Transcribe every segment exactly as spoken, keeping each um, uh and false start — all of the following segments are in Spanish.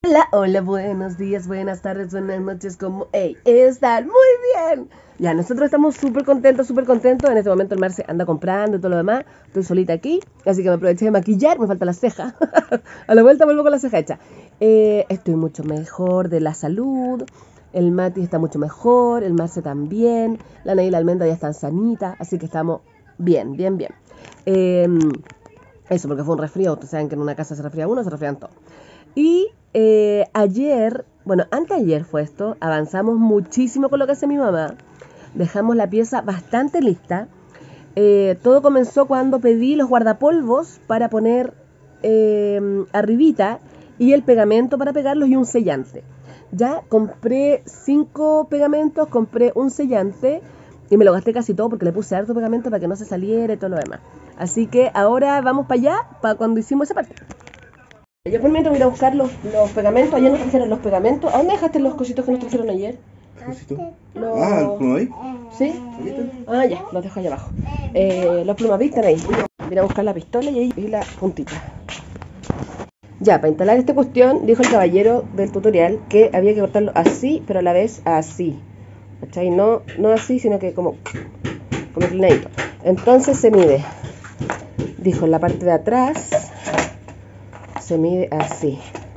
Hola, hola, buenos días, buenas tardes, buenas noches, ¿cómo hey, están? Muy bien. Ya, nosotros estamos súper contentos, súper contentos. En este momento el Marce anda comprando y todo lo demás. Estoy solita aquí, así que me aproveché de maquillar. Me falta la ceja. A la vuelta vuelvo con la ceja hecha. Eh, estoy mucho mejor de la salud. El Mati está mucho mejor, el Marce también. La Ney y la Almendra ya están sanitas, así que estamos bien, bien, bien. Eh, eso, porque fue un resfrío. Ustedes saben que en una casa se resfría uno, se resfrían todos. Y eh, ayer, bueno, anteayer fue esto, avanzamos muchísimo con lo que hace mi mamá. Dejamos la pieza bastante lista. Eh, todo comenzó cuando pedí los guardapolvos para poner eh, arribita y el pegamento para pegarlos y un sellante. Ya compré cinco pegamentos, compré un sellante y me lo gasté casi todo porque le puse harto pegamento para que no se saliera y todo lo demás. Así que ahora vamos para allá, para cuando hicimos esa parte. Yo por mientras voy a ir a buscar los, los pegamentos. Ayer nos trajeron los pegamentos. ¿A dónde dejaste los cositos que nos trajeron ayer? ¿Cosito? Los... Ah, ¿el Plumavit? ¿Sí? Ah, ya, los dejo allá abajo. Eh, los Plumavit están ahí. Voy a ir a buscar la pistola y ahí y la puntita. Ya, para instalar esta cuestión, dijo el caballero del tutorial que había que cortarlo así, pero a la vez así. ¿Cachai? No, no así, sino que como, como inclinadito. Entonces se mide. Dijo en la parte de atrás se mide así.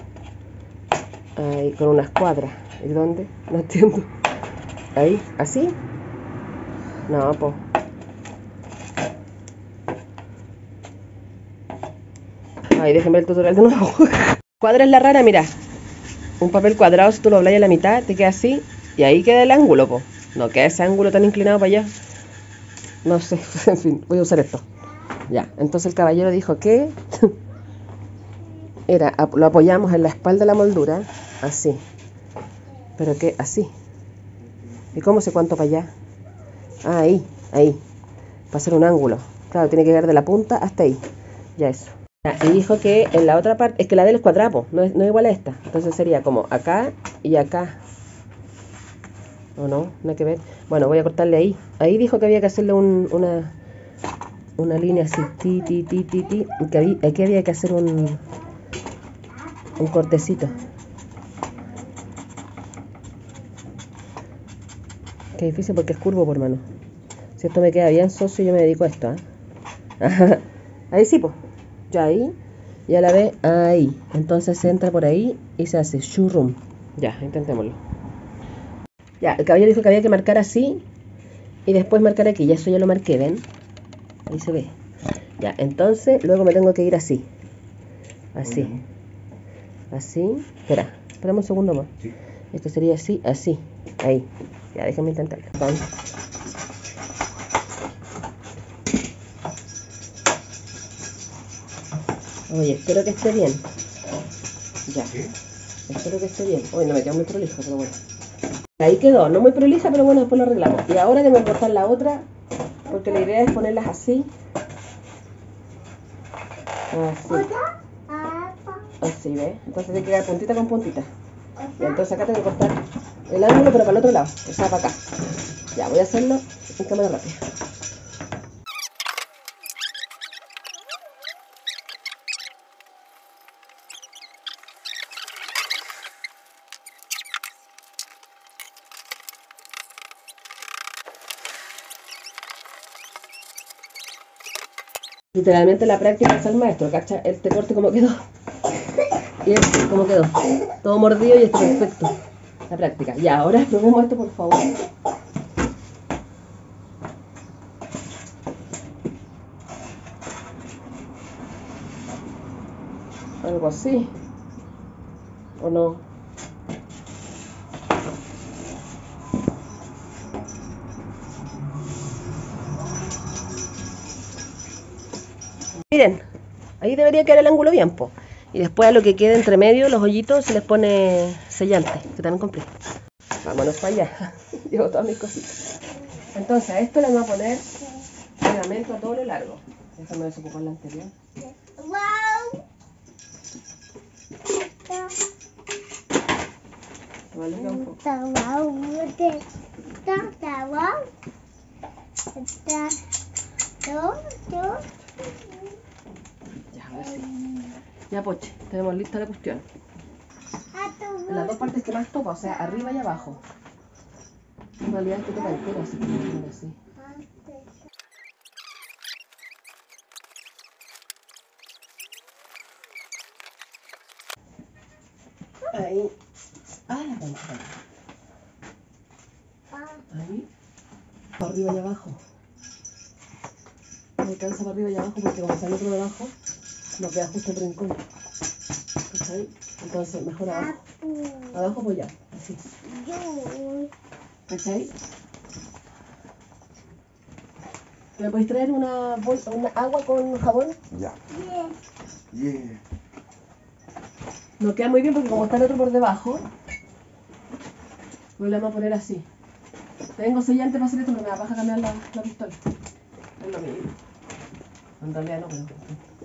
Ahí, con una escuadra. ¿Y dónde? No entiendo. Ahí, así. No, po. Ahí, déjenme el tutorial de nuevo. Cuadra es la rara, mira. Un papel cuadrado, si tú lo doblas a la mitad, te queda así. Y ahí queda el ángulo, po. No queda ese ángulo tan inclinado para allá. No sé, en fin, voy a usar esto. Ya, entonces el caballero dijo que era, lo apoyamos en la espalda de la moldura, así. Pero que así. ¿Y cómo sé cuánto para allá? Ah, ahí, ahí. Para hacer un ángulo. Claro, tiene que llegar de la punta hasta ahí. Ya eso. Y dijo que en la otra parte, es que la de él es cuadrapo, no es, no es igual a esta. Entonces sería como acá y acá. ¿O no? No hay que ver. Bueno, voy a cortarle ahí. Ahí dijo que había que hacerle un, una, una línea así. Ti, ti, ti, ti, ti. Y que había, aquí había que hacer un, un cortecito. Qué difícil porque es curvo, por mano. Si esto me queda bien socio, yo me dedico a esto. ¿eh? Ahí sí, pues. Ya ahí. Y a la vez ahí. Entonces se entra por ahí y se hace shurrum. Ya, intentémoslo. Ya, el caballero dijo que había que marcar así y después marcar aquí. Ya eso ya lo marqué, ¿ven? Ahí se ve. Ya, entonces luego me tengo que ir así. Así. Así. Espera, espérame un segundo más. Sí. Esto sería así, así. Ahí. Ya, déjenme intentarlo. Vamos. Oye, espero que esté bien. Ya. ¿Qué? Espero que esté bien. Oye, no me queda muy prolija, pero bueno. Ahí quedó, no muy prolija, pero bueno, después lo arreglamos. Y ahora tengo que cortar la otra, porque la idea es ponerlas así. Así. Así, ¿ves? Entonces hay que quedar puntita con puntita. Y entonces acá tengo que cortar el ángulo, pero para el otro lado. O sea, para acá. Ya, voy a hacerlo en cámara rápida. Literalmente la práctica es el maestro, ¿cacha? Este corte como quedó. Y este como quedó. Todo mordido y esto perfecto. La práctica. Ya, ahora probemos esto, por favor. Algo así. ¿O no? Miren, ahí debería quedar el ángulo bien, po. Y después a lo que quede entre medio, los hoyitos, se les pone sellante, que también compré. Vámonos para allá. Llevo todas mis cositas. Entonces a esto le vamos a poner pegamento a todo lo largo. Déjame desocupar la anterior. Vale, campo. Ya, ahora sí. Ya, poche, tenemos lista la cuestión. en las dos partes que más topa, o sea, arriba y abajo. En realidad esto toca entero, así que lo así. Ahí. Ah, la pantalla. Ahí. Para arriba y abajo. Me alcanza para arriba y abajo porque como está el otro de abajo, nos queda justo el rincón. ¿Cachai? Entonces, mejor abajo. Abajo pues ya, así. ¿Cachai? ¿Me podéis traer una bolsa, una agua con jabón? Ya. Yeah. Yeah. Nos queda muy bien porque como está el otro por debajo, lo vamos a poner así. Tengo sellante para hacer esto, pero me da paja cambiar la, la pistola. Es lo mismo. En realidad no, pero...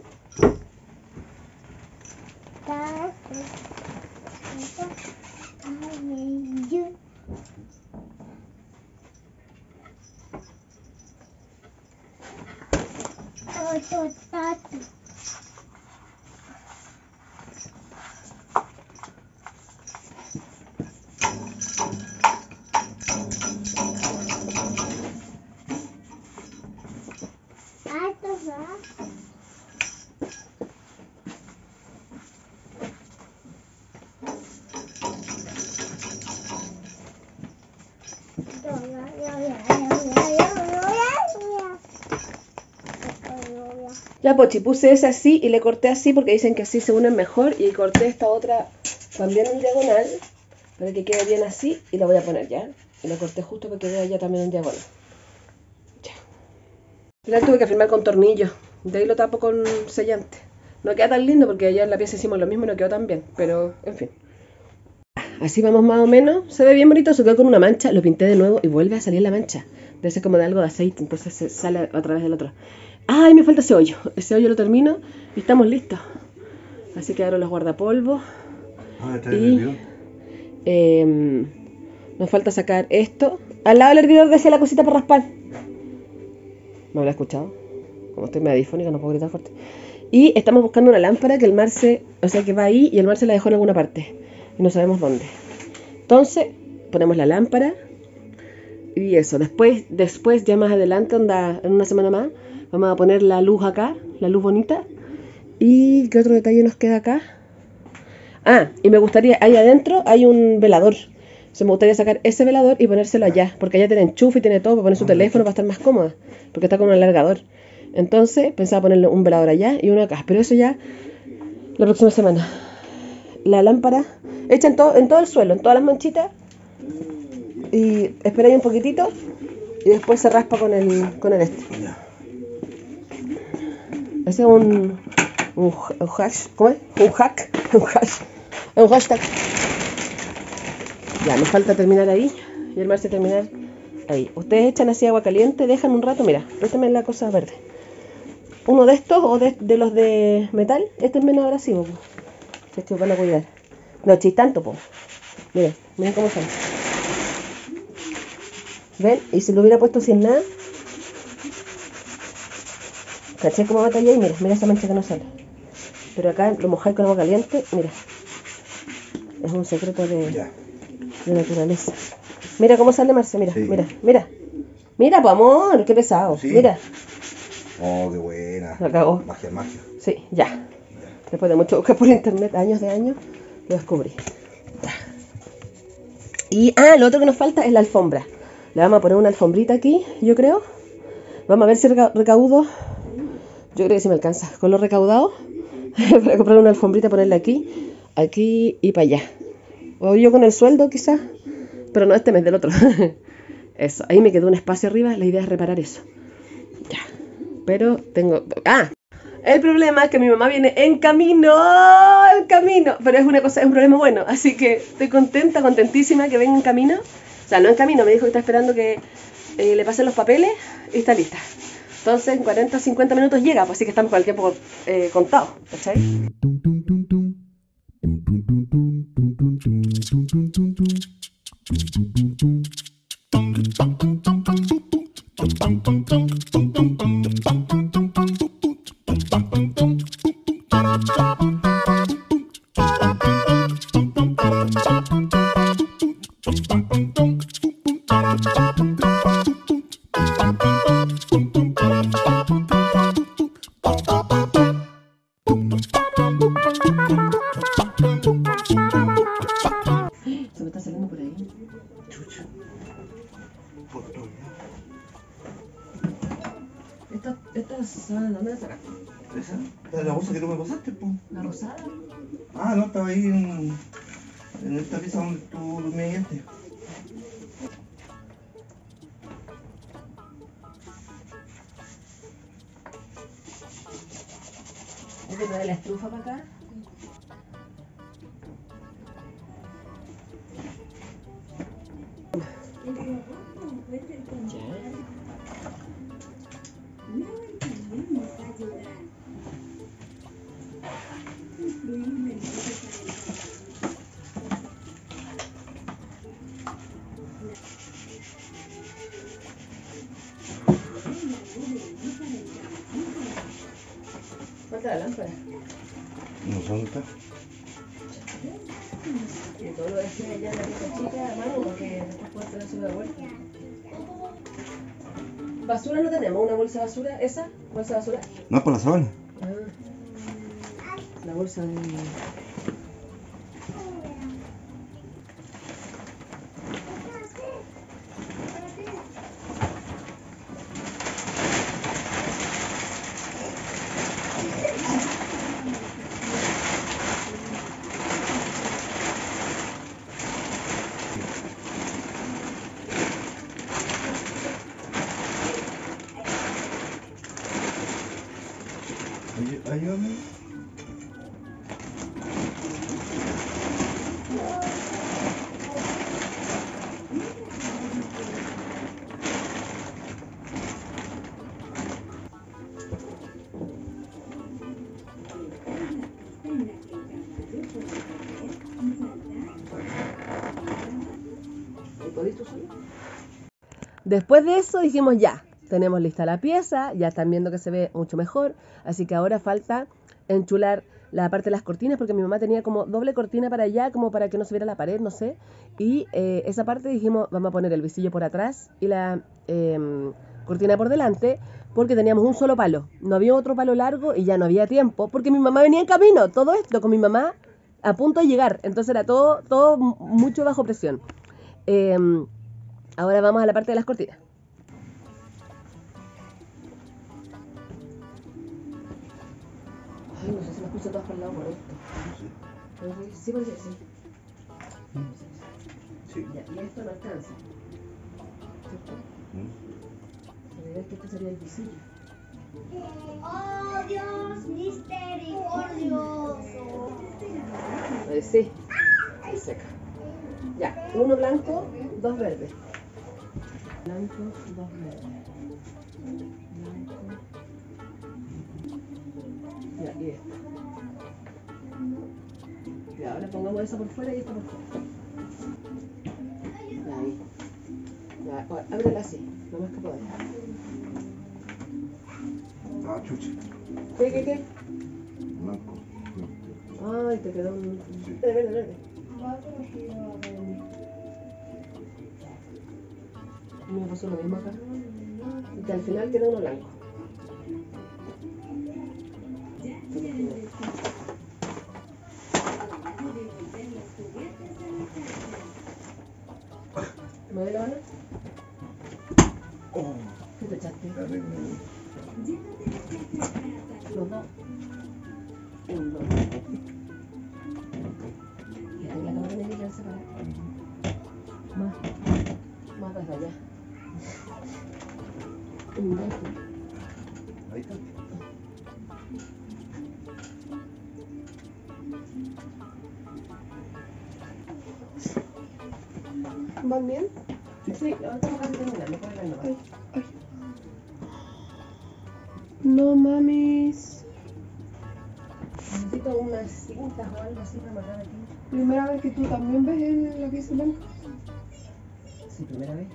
Ya, Pochi, puse esa así y le corté así porque dicen que así se unen mejor y corté esta otra también en diagonal para que quede bien así y la voy a poner ya. Y la corté justo para que vea ya también en diagonal. Ya. Al final tuve que firmar con tornillos, de ahí lo tapo con sellante. No queda tan lindo porque ayer en la pieza hicimos lo mismo y no quedó tan bien, pero en fin. Así vamos más o menos, se ve bien bonito, se quedó con una mancha, lo pinté de nuevo y vuelve a salir la mancha. Debe ser como de algo de aceite, entonces se sale a través del otro. ¡Ay, me falta ese hoyo! Ese hoyo lo termino y estamos listos. Así que ahora los guardapolvos. Ah, está y el eh, nos falta sacar esto. Al lado del hervidor dejé la cosita para raspar. ¿Me habrá escuchado? Como estoy medio difónica, no puedo gritar fuerte. Y estamos buscando una lámpara que el Marce, o sea que va ahí y el Marce la dejó en alguna parte. Y no sabemos dónde. Entonces, ponemos la lámpara. Y eso, después, después ya más adelante, onda, en una semana más, vamos a poner la luz acá, la luz bonita. ¿Y qué otro detalle nos queda acá? Ah, y me gustaría, ahí adentro hay un velador. Se me gustaría sacar ese velador y ponérselo allá, porque allá tiene enchufe y tiene todo para poner su teléfono para estar más cómoda, porque está con un alargador. Entonces pensaba ponerle un velador allá y uno acá, pero eso ya la próxima semana. La lámpara hecha en todo, en todo el suelo, en todas las manchitas. Y esperáis un poquitito y después se raspa con el, con el este. Ese es un, un, un hash, ¿cómo es? Un hack, un hash, un hashtag. Ya, me falta terminar ahí y el Marce terminar ahí. Ustedes echan así agua caliente, dejan un rato, mira, préstame la cosa verde. Uno de estos o de, de los de metal, este es menos abrasivo, pues. Si es que os van a cuidar. No echéis tanto, pues. Miren, miren cómo sale. ¿Ven? Y si lo hubiera puesto sin nada, ¿caché cómo batallé? Y mira, mira esa mancha que no sale. Pero acá lo mojáis con agua caliente, mira. Es un secreto de, de naturaleza. Mira cómo sale, Marce, mira, sí. mira, mira. Mira, pues amor, qué pesado, sí. Mira. Oh, qué buena. La cagó. Magia, magia. Sí, ya. ya. Después de mucho buscar por internet, años de años, lo descubrí. Ya. Y, ah, lo otro que nos falta es la alfombra. Le vamos a poner una alfombrita aquí, yo creo. Vamos a ver si recaudo. Yo creo que sí me alcanza. Con lo recaudado, para comprar una alfombrita, ponerla aquí, aquí y para allá. O yo con el sueldo quizás, pero no este mes, del otro. Eso, ahí me quedó un espacio arriba, la idea es reparar eso. Ya. Pero tengo... ¡Ah! El problema es que mi mamá viene en camino, en camino, pero es una cosa, es un problema bueno, así que estoy contenta, contentísima que venga en camino. O sea, no en camino, me dijo que está esperando que eh, le pasen los papeles y está lista. Entonces, en cuarenta o cincuenta minutos llega, pues así que estamos con el tiempo eh, contado, ¿cachai? Se me está saliendo por ahí. Chucha. Por todo lado. Estas, estas, ¿dónde las sacaste? ¿Esa? ¿La la bolsa que tú me pasaste, po? ¿La rosada? Ah, no, estaba ahí en, en esta pieza donde tú dormías antes. ¿Es que trae la estufa para acá? Falta la lámpara. No sé dónde está. Y todo lo dejé allá en la pieza chica a mano porque después puedo traer su de vuelta. Basura no tenemos, una bolsa de basura, ¿esa? ¿Bolsa de basura? No, es por la sábana. Ah. La bolsa de... Ay- Ayúdame. Después de eso dijimos ya, tenemos lista la pieza, ya están viendo que se ve mucho mejor, así que ahora falta enchular la parte de las cortinas porque mi mamá tenía como doble cortina para allá, como para que no se viera la pared, no sé, y eh, esa parte dijimos vamos a poner el visillo por atrás y la eh, cortina por delante porque teníamos un solo palo, no había otro palo largo y ya no había tiempo porque mi mamá venía en camino, todo esto con mi mamá a punto de llegar, entonces era todo, todo mucho bajo presión. Eh, ahora vamos a la parte de las cortinas. Ay, no sé si me escucho todas por el lado por esto. Sí. Sí, parece que sí. Sí. Ya, y esto no alcanza. ¿Cierto? Mm. La idea es que este sería el visillo. Oh Dios misericordioso. Eh, sí, ahí seca. Ya, uno blanco, dos verdes. Blanco, dos verdes. Blanco. Ya, y esta. Ya, ahora pongamos esa por fuera y esta por fuera. Ahí. Ya, ahora, ábrela así, lo más que podáis. Ah, chucha. ¿Qué, qué, qué? Blanco. Ay, te quedó un... Sí. Verde, verde, verde. Me pasó lo mismo acá. Y que al final queda uno blanco. ¿Me doy la mano? Oh, ¿Qué te echaste? terrible. Los dos. Un, dos. Y ahí la cámara tiene que separar. Más. Más desde allá. Un, dos. Ahí está. ¿Van bien? Sí, ahora estamos casi terminando. Puedes ver nomás. No mames. Necesito unas cintas o algo así para marcar aquí. Primera vez que tú también ves el- la pieza blanca. Sí, primera vez.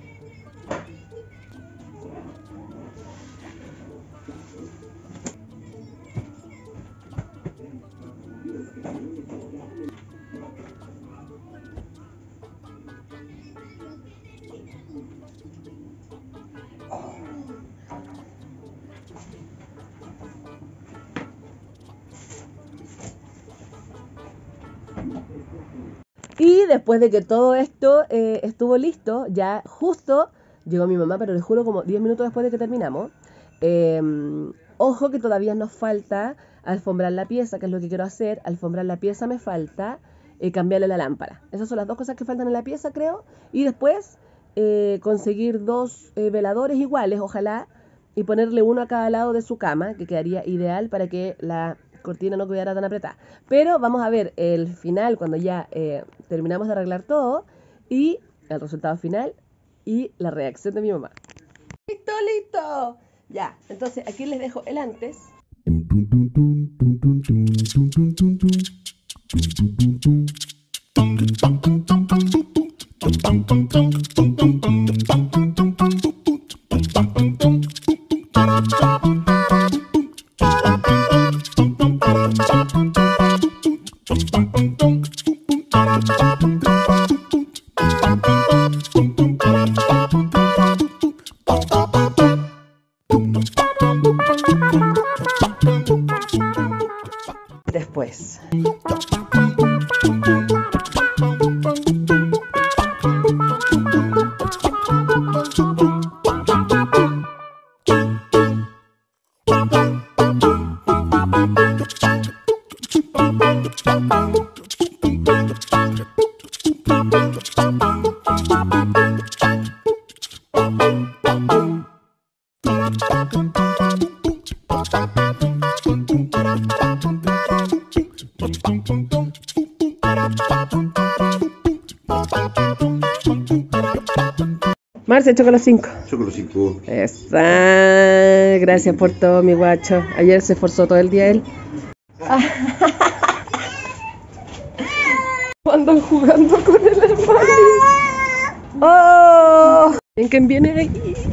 Y después de que todo esto eh, estuvo listo, ya justo llegó mi mamá, pero les juro como diez minutos después de que terminamos. Eh, ojo que todavía nos falta alfombrar la pieza, que es lo que quiero hacer. Alfombrar la pieza me falta, eh, cambiarle la lámpara. Esas son las dos cosas que faltan en la pieza, creo. Y después eh, conseguir dos eh, veladores iguales, ojalá, y ponerle uno a cada lado de su cama, que quedaría ideal para que la cortina no quedara tan apretada. Pero vamos a ver el final cuando ya eh, terminamos de arreglar todo y el resultado final y la reacción de mi mamá. ¡Listo, listo! Ya, entonces aquí les dejo el antes. Después. Marce, choco los cinco. Choco los cinco. Esa. Gracias por todo, mi guacho. Ayer se esforzó todo el día él. Andan jugando con el hermano. ¡Oh! ¿En quién viene ahí?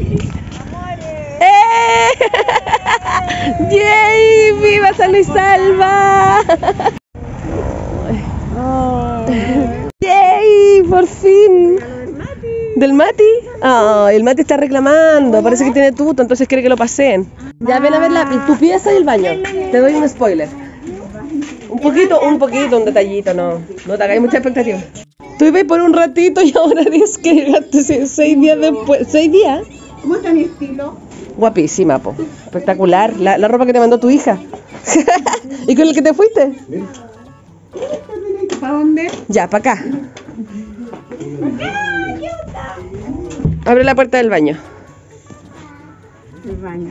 ¡Eh! ¡Yay! ¡Viva San Luis Salva! Oh. ¡Yay! ¡Por fin! ¿Del Mati? Ah, oh, el Mati está reclamando, parece que tiene tuto, entonces quiere que lo paseen. Ya ven a ver la, tu pieza y el baño. Te doy un spoiler. Un poquito, un poquito, un detallito, no. No te hagáis mucha expectativa. Tú ibas por un ratito y ahora dices que llegaste seis días después. ¿Seis días? ¿Cómo está mi estilo? Guapísima, po. Espectacular. La, la ropa que te mandó tu hija. ¿Y con el que te fuiste? ¿Para dónde? Ya, para acá. Abre la puerta del baño. El baño.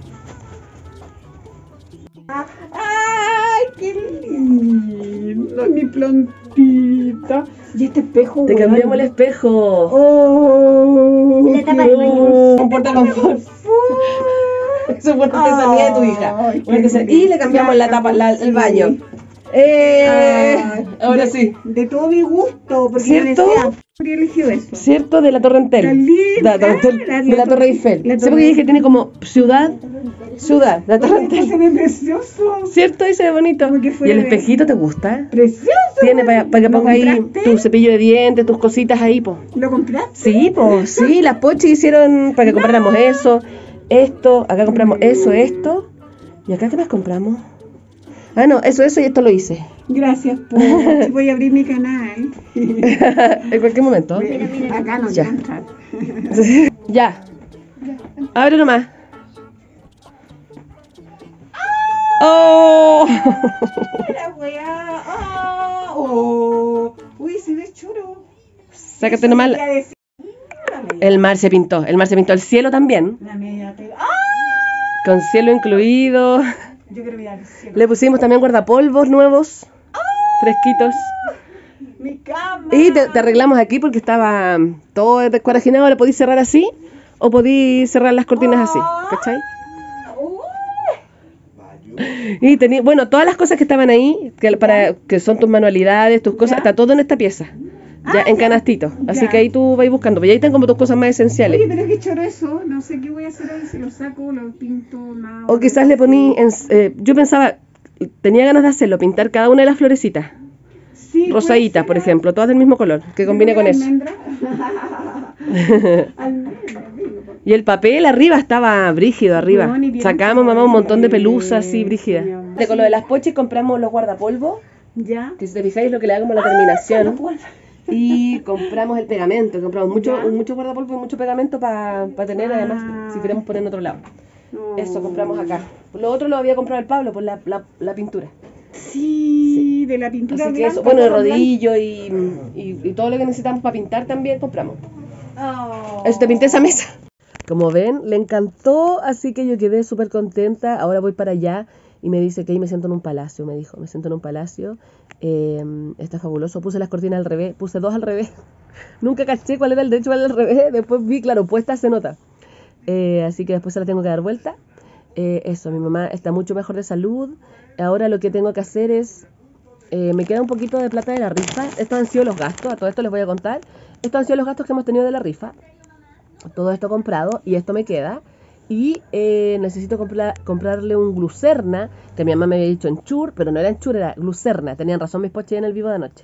¡Ay, qué lindo! Mi plantita. Y este espejo. Te cambiamos el espejo. Oh, La tapa del baño. Un portaconfort. Eso fue artesanía de tu hija. Ay, Bueno, qué y le cambiamos la tapa, la, el baño. Eh, Ay, ahora de, sí. De todo mi gusto, porque ¿Cierto? yo decía, habría elegido eso. ¿Cierto? De la Torre Entel. Tan linda, De la, Torre- la- de la la Torre Torre- Eiffel. la Sí, Torre- porque dije tiene como ciudad, ciudad, la Torre Ay, Entel. se ve precioso. ¿Cierto? Y se ve bonito. Como que ¿Y fuera el de- espejito te gusta? Precioso. Tiene para que ¿Lo ponga ahí compraste? tu cepillo de dientes, tus cositas ahí, po. ¿Lo compraste? Sí, pues sí, las pochis hicieron para que compráramos eso, esto, acá compramos eso, esto. ¿Y acá qué más compramos? Ah, no, eso, eso y esto lo hice. Gracias, por voy a abrir mi canal. En cualquier momento. Acá no Ya. voy a entrar. Ya. Abre nomás. ¡Oh! La weá. Oh, oh. Uy, se ve chulo. Sácate nomás. Quería decir, la media- El mar se pintó. El mar se pintó el cielo también. La media pega. ¡Ah! Con cielo incluido. Yo quiero mirar el cielo. Le pusimos también guardapolvos nuevos. Fresquitos. Mi cama. Y te, te arreglamos aquí porque estaba todo descuaraginado. Lo podís cerrar así o podís cerrar las cortinas así. ¿Cachai? Uh, Y tenía, bueno, todas las cosas que estaban ahí, que, para, que son tus manualidades, tus cosas, Ya. está todo en esta pieza. Ya Ah, en ya. canastito. Así Ya. que ahí tú vas buscando. Pero ahí están como tus cosas más esenciales. Oye, pero qué choro eso. No sé qué voy a hacer ahí. Si lo saco, lo pinto, nada. O quizás le poní, en- eh, yo pensaba, tenía ganas de hacerlo, pintar cada una de las florecitas. Sí, puede Rosaditas, ser. por ejemplo, todas del mismo color, que combine con eso. Almendra. Almendra, digo, porque- Y el papel arriba estaba brígido, arriba. No, ni bien Sacamos, mamá, un montón de pelusas así, Sí, brígidas. mi amor. De con lo de las poches compramos los guardapolvos Ya. que si te fijáis lo que le da como la terminación. Y compramos el pegamento, compramos mucho, Ya. mucho guardapolvo y mucho pegamento para tener, Ah. además, si queremos poner en otro lado. No. Eso compramos acá. Lo otro lo había comprado el Pablo, por la, la, la pintura. Sí, de la pintura Así que blanca. eso, bueno, el todo blanco. rodillo y, y, y todo lo que necesitamos para pintar también compramos. Oh. Eso, te pinté esa mesa. Como ven, le encantó, así que yo quedé súper contenta. Ahora voy para allá y me dice que ahí me siento en un palacio, me dijo. Me siento en un palacio, eh, está fabuloso. Puse las cortinas al revés, puse dos al revés. Nunca caché cuál era el derecho y cuál era el revés. Después vi, claro, puesta se nota. Eh, así que después se la tengo que dar vuelta. Eh, eso, mi mamá está mucho mejor de salud. Ahora lo que tengo que hacer es... Eh, me queda un poquito de plata de la rifa. Estos han sido los gastos, a todo esto les voy a contar. Estos han sido los gastos que hemos tenido de la rifa. Todo esto comprado y esto me queda. Y eh, necesito comprar, comprarle un glucerna, que mi mamá me había dicho enchur, pero no era enchur, era glucerna. Tenían razón mis poches en el vivo de anoche.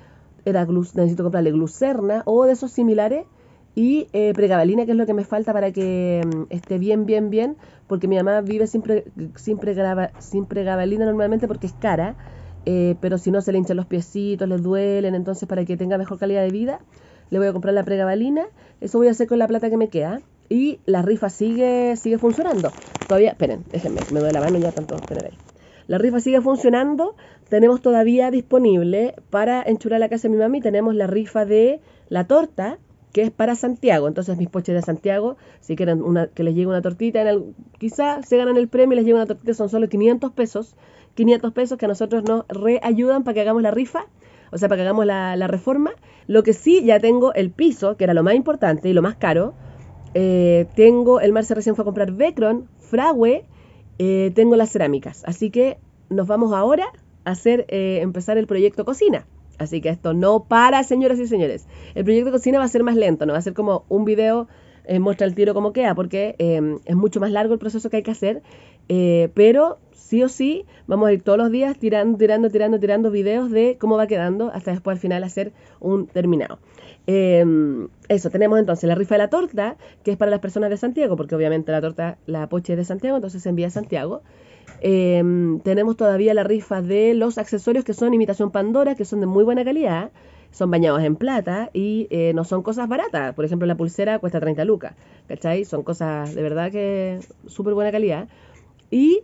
Era glu, necesito comprarle glucerna o de esos similares. Y eh, pregabalina, que es lo que me falta para que um, esté bien, bien, bien. Porque mi mamá vive sin, pre, sin, pregrava, sin pregabalina normalmente porque es cara. Eh, pero si no se le hinchan los piecitos, les duelen. Entonces para que tenga mejor calidad de vida, le voy a comprar la pregabalina. Eso voy a hacer con la plata que me queda. Y la rifa sigue sigue funcionando. Todavía, esperen, déjenme, me duele la mano ya tanto, esperen ahí. La rifa sigue funcionando. Tenemos todavía disponible para enchular la casa de mi mami. Tenemos la rifa de la torta, que es para Santiago. Entonces mis poches de Santiago, si quieren una, que les llegue una tortita, en el, quizá se ganan el premio y les llegue una tortita, son solo quinientos pesos. quinientos pesos que a nosotros nos reayudan para que hagamos la rifa. O sea, para que hagamos la, la reforma. Lo que sí, ya tengo el piso, que era lo más importante y lo más caro. Eh, tengo, el Marce recién fue a comprar Becron, Fragüe, eh, tengo las cerámicas. Así que nos vamos ahora a hacer, eh, empezar el proyecto cocina. Así que esto no para, señoras y señores. El proyecto cocina va a ser más lento, no va a ser como un video, eh, muestra el tiro como queda, porque eh, es mucho más largo el proceso que hay que hacer. Eh, pero sí o sí vamos a ir todos los días tirando, tirando, tirando, tirando videos de cómo va quedando hasta después al final hacer un terminado. Eh, eso, tenemos entonces la rifa de la torta, que es para las personas de Santiago, porque obviamente la torta, la poche es de Santiago, entonces se envía a Santiago. Eh, tenemos todavía la rifa de los accesorios que son imitación Pandora, que son de muy buena calidad, son bañados en plata y eh, no son cosas baratas. Por ejemplo, la pulsera cuesta treinta lucas, ¿cachai? Son cosas de verdad que súper buena calidad. Y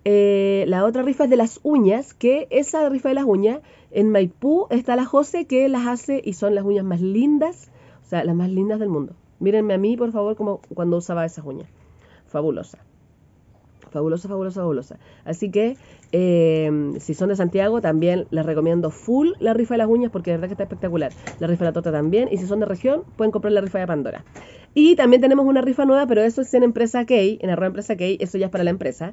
eh, la otra rifa es de las uñas, que esa rifa de las uñas, en Maipú está la José que las hace y son las uñas más lindas, o sea, las más lindas del mundo. Mírenme a mí, por favor, como cuando usaba esas uñas. Fabulosa. Fabulosa, fabulosa, fabulosa. Así que, eh, si son de Santiago, también les recomiendo full la rifa de las uñas, porque de verdad que está espectacular. La rifa de la torta también. Y si son de región, pueden comprar la rifa de Pandora. Y también tenemos una rifa nueva, pero eso es en Empresa Key, en arroba Empresa Key, eso ya es para la empresa.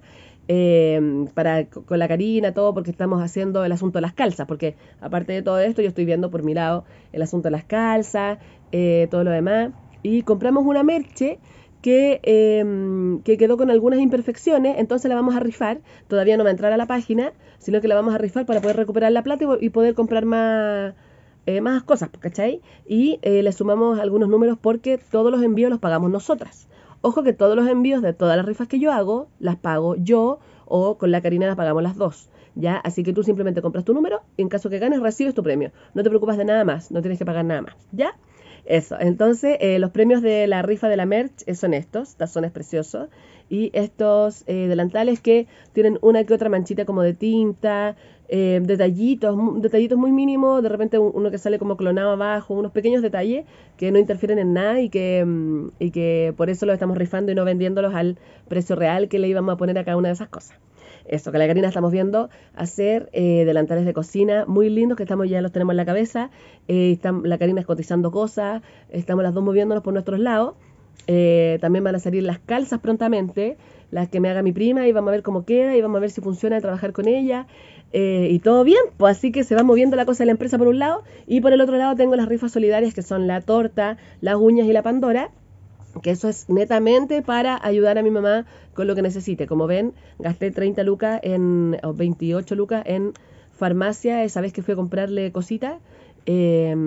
Eh, para, con la Karina, todo, porque estamos haciendo el asunto de las calzas. Porque aparte de todo esto, yo estoy viendo por mi lado el asunto de las calzas, eh, todo lo demás. Y compramos una merche que, eh, que quedó con algunas imperfecciones, entonces la vamos a rifar. Todavía no va a entrar a la página, sino que la vamos a rifar para poder recuperar la plata y, y poder comprar más, eh, más cosas, ¿cachai? Y eh, le sumamos algunos números porque todos los envíos los pagamos nosotras. Ojo que todos los envíos de todas las rifas que yo hago, las pago yo o con la Karina las pagamos las dos. ¿Ya? Así que tú simplemente compras tu número y en caso que ganes recibes tu premio. No te preocupas de nada más, no tienes que pagar nada más, ¿ya? Eso, entonces eh, los premios de la rifa de la merch eh, son estos, tazones preciosos y estos eh, delantales que tienen una que otra manchita como de tinta, eh, detallitos, detallitos muy mínimos, de repente uno que sale como clonado abajo, unos pequeños detalles que no interfieren en nada y que, mm, y que por eso los estamos rifando y no vendiéndolos al precio real que le íbamos a poner a cada una de esas cosas. Eso, que la Karina estamos viendo hacer eh, delantales de cocina muy lindos, que estamos ya los tenemos en la cabeza. Eh, están, la Karina es cotizando cosas, estamos las dos moviéndonos por nuestros lados. Eh, también van a salir las calzas prontamente, las que me haga mi prima, y vamos a ver cómo queda, y vamos a ver si funciona trabajar con ella. Eh, y todo bien, pues así que se va moviendo la cosa de la empresa por un lado, y por el otro lado tengo las rifas solidarias, que son la torta, las uñas y la Pandora, que eso es netamente para ayudar a mi mamá con lo que necesite. Como ven, gasté treinta lucas en, o veintiocho lucas en farmacia esa vez que fui a comprarle cositas. Eh,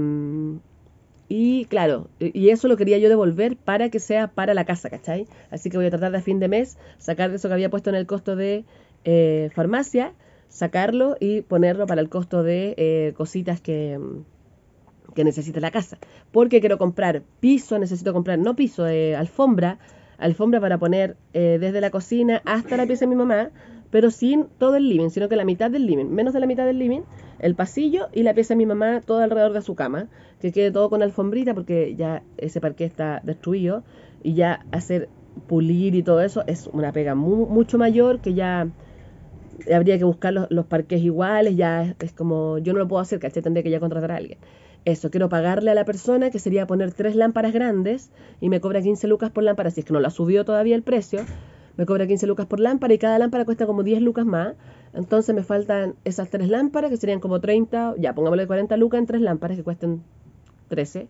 y claro, y eso lo quería yo devolver para que sea para la casa, ¿cachai? Así que voy a tratar de a fin de mes sacar de eso que había puesto en el costo de eh, farmacia, sacarlo y ponerlo para el costo de eh, cositas que, que necesita la casa. Porque quiero comprar piso, necesito comprar, no piso, eh, alfombra, alfombra para poner eh, desde la cocina hasta la pieza de mi mamá, pero sin todo el living, sino que la mitad del living, menos de la mitad del living, el pasillo y la pieza de mi mamá, todo alrededor de su cama, que quede todo con alfombrita, porque ya ese parqué está destruido, y ya hacer pulir y todo eso es una pega mu mucho mayor, que ya habría que buscar los, los parqués iguales, ya es, es como, yo no lo puedo hacer, ¿cachai? Tendría que ya contratar a alguien. Eso, quiero pagarle a la persona, que sería poner tres lámparas grandes, y me cobra quince lucas por lámpara, si es que no la subió todavía el precio, me cobra quince lucas por lámpara, y cada lámpara cuesta como diez lucas más, entonces me faltan esas tres lámparas, que serían como treinta, ya, pongámosle cuarenta lucas en tres lámparas, que cuesten trece.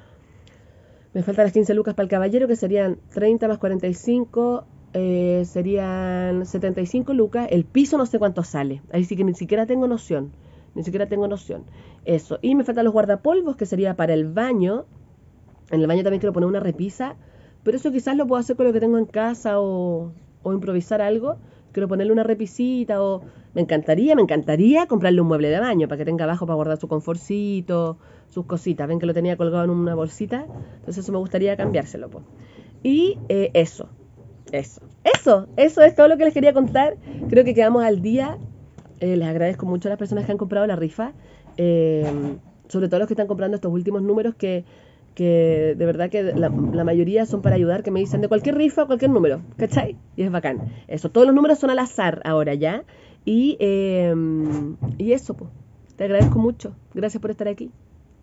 Me faltan las quince lucas para el caballero, que serían treinta más cuarenta y cinco, eh, serían setenta y cinco lucas. El piso no sé cuánto sale, ahí sí que ni siquiera tengo noción, ni siquiera tengo noción. Eso, y me faltan los guardapolvos, que sería para el baño. En el baño también quiero poner una repisa, pero eso quizás lo puedo hacer con lo que tengo en casa, o, o improvisar algo. Quiero ponerle una repisita, o me encantaría, me encantaría comprarle un mueble de baño para que tenga abajo para guardar su confortcito, sus cositas. Ven que lo tenía colgado en una bolsita, entonces eso me gustaría cambiárselo, pues. Y eh, eso, eso, eso, eso es todo lo que les quería contar. Creo que quedamos al día. Eh, les agradezco mucho a las personas que han comprado la rifa, eh, sobre todo los que están comprando estos últimos números, que que de verdad que la, la mayoría son para ayudar, que me dicen de cualquier rifa, cualquier número, ¿cachai? Y es bacán. Eso, todos los números son al azar ahora ya. Y, eh, y eso, pues, te agradezco mucho. Gracias por estar aquí.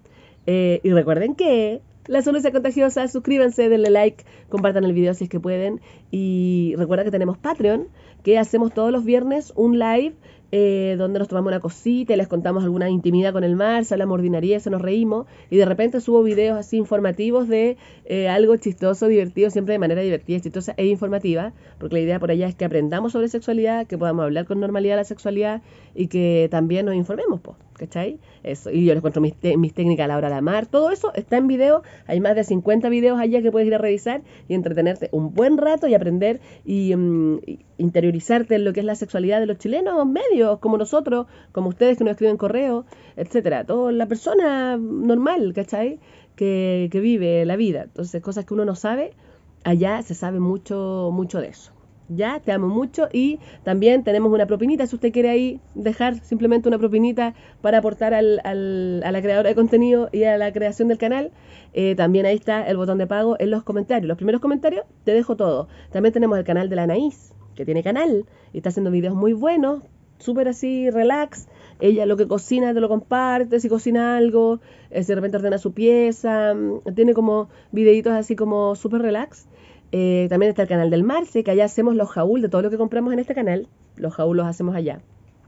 Eh, y recuerden que la salud es contagiosa, suscríbanse, denle like, compartan el video si es que pueden. Y recuerda que tenemos Patreon, que hacemos todos los viernes un live, Eh, donde nos tomamos una cosita y les contamos alguna intimidad con el mar, se hablamos ordinariedad, se nos reímos, y de repente subo videos así informativos de eh, algo chistoso, divertido, siempre de manera divertida, chistosa e informativa, porque la idea por allá es que aprendamos sobre sexualidad, que podamos hablar con normalidad de la sexualidad, y que también nos informemos, po, ¿cachai? Eso, y yo les cuento mis, mis técnicas a la hora de amar, todo eso está en video, hay más de cincuenta videos allá que puedes ir a revisar y entretenerte un buen rato y aprender y, um, y interiorizarte en lo que es la sexualidad de los chilenos medios, como nosotros, como ustedes que nos escriben correo, etcétera. Toda la persona normal, ¿cachai? Que, que vive la vida. Entonces, cosas que uno no sabe, allá se sabe mucho, mucho de eso. Ya, te amo mucho, y también tenemos una propinita, si usted quiere ahí dejar simplemente una propinita para aportar al, al, a la creadora de contenido y a la creación del canal, eh, también ahí está el botón de pago en los comentarios. Los primeros comentarios te dejo todo. También tenemos el canal de la Anaís, que tiene canal y está haciendo videos muy buenos, súper así, relax. Ella lo que cocina te lo comparte, si cocina algo, eh, si de repente ordena su pieza, tiene como videitos así como súper relax. Eh, también está el canal del Marce, que allá hacemos los haul de todo lo que compramos en este canal. Los haul los hacemos allá.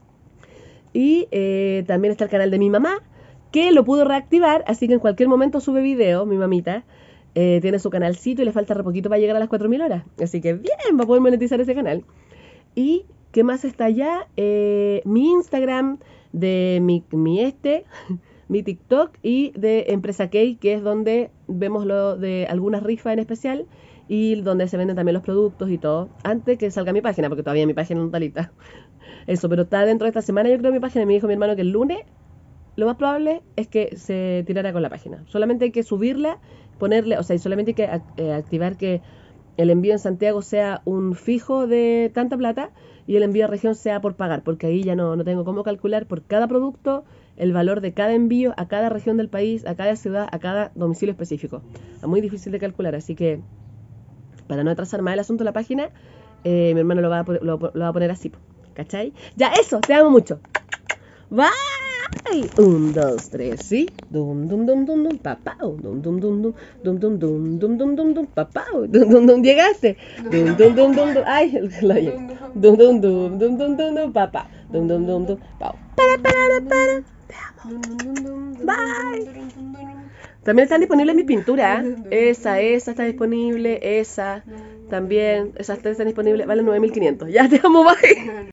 Y eh, también está el canal de mi mamá, que lo pudo reactivar, así que en cualquier momento sube video, mi mamita. Eh, tiene su canalcito y le falta re poquito para llegar a las cuatro mil horas. Así que bien, va a poder monetizar ese canal. ¿Y qué más está allá? Eh, mi Instagram, de mi, mi este, mi TikTok, y de Empresa Key, que es donde vemos lo de algunas rifas en especial, y donde se venden también los productos y todo, antes que salga mi página, porque todavía mi página no está lista. Eso, pero está dentro de esta semana, yo creo, mi página. Me dijo mi hermano que el lunes lo más probable es que se tirara con la página. Solamente hay que subirla, ponerle, o sea, solamente hay que eh, activar que el envío en Santiago sea un fijo de tanta plata y el envío a región sea por pagar, porque ahí ya no, no tengo cómo calcular por cada producto el valor de cada envío a cada región del país, a cada ciudad, a cada domicilio específico. Es muy difícil de calcular, así que para no atrasar más el asunto de la página, eh, mi hermano lo va, a, lo, lo va a poner así, ¿cachai? Ya, eso, te amo mucho. Bye. Un, dos, tres, sí. Dum, dum, dum, dum, dum, papá. Dum, dum, dum, dum, dum, dum, dum, dum, dum, dum, dum, papá. Dum, dum, dum, llegaste. Dum, dum, dum, dum, dum. Ay, lo oye. Dum, dum, dum, dum, dum, dum, dum, papá. Dum, dum, dum, dum, pau. Para, para, para. Te amo. Bye. También están disponibles mis pinturas. Esa, esa está disponible. Esa también. Esas tres están disponibles. Valen nueve mil quinientos. Ya, te amo, bye.